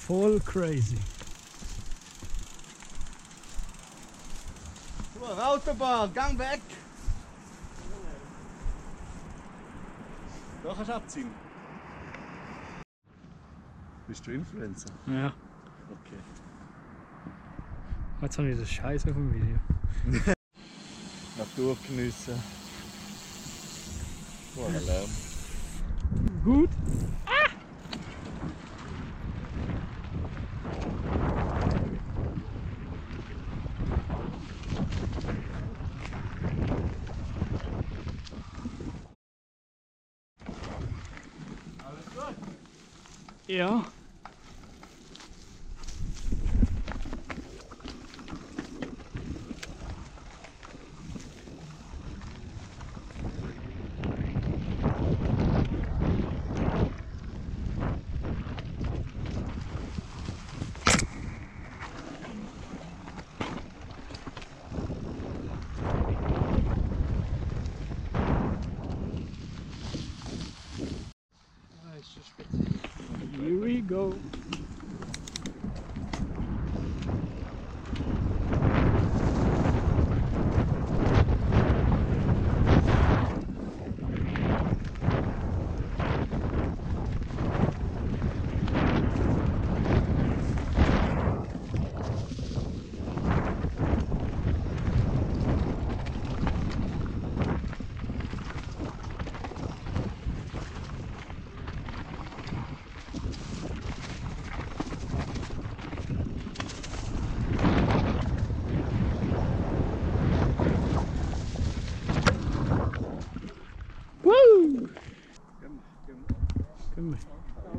Voll crazy. So, Autobahn, gang weg! Da kannst du abziehen. Bist du Influencer? Ja. Okay. Jetzt habe ich das Scheiß auf dem Video. Natur geniessen. Oh, ein Lärm. Gut. Alles gut? Ja. Here we go. Woo! Come on.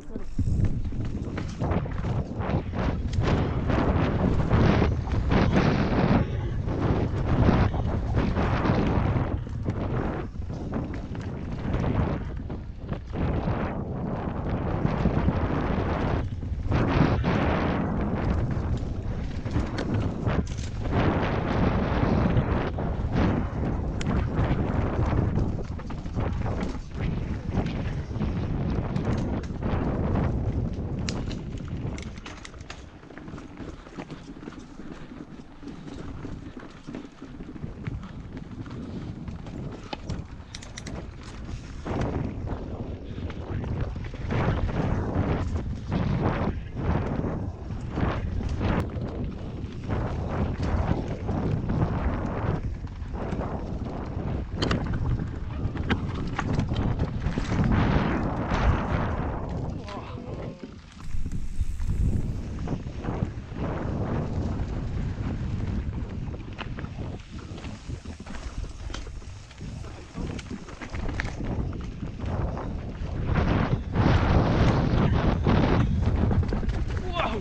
Whoa!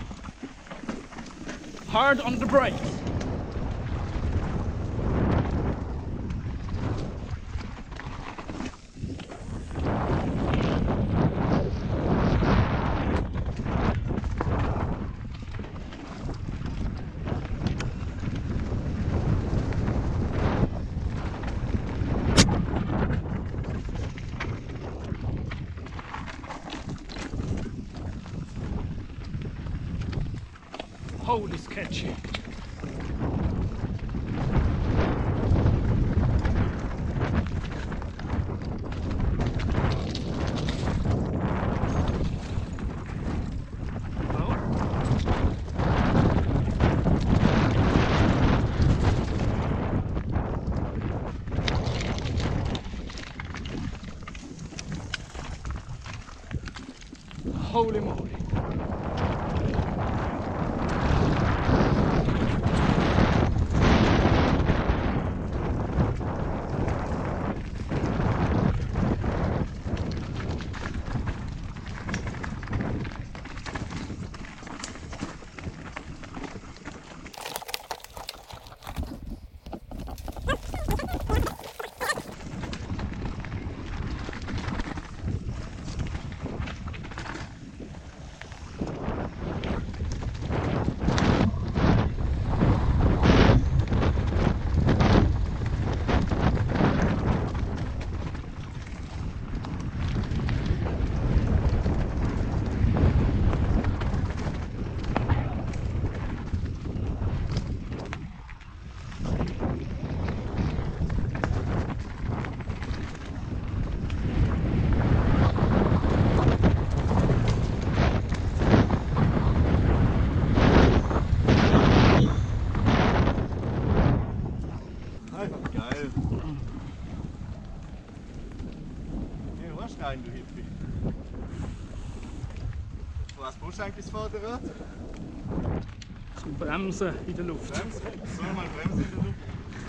Hard on the brakes. Holy sketchy. Holy moly. Was brauchst du eigentlich das Vorderrad? Zum Bremsen in der Luft. Bremsen? Soll mal bremsen in der Luft?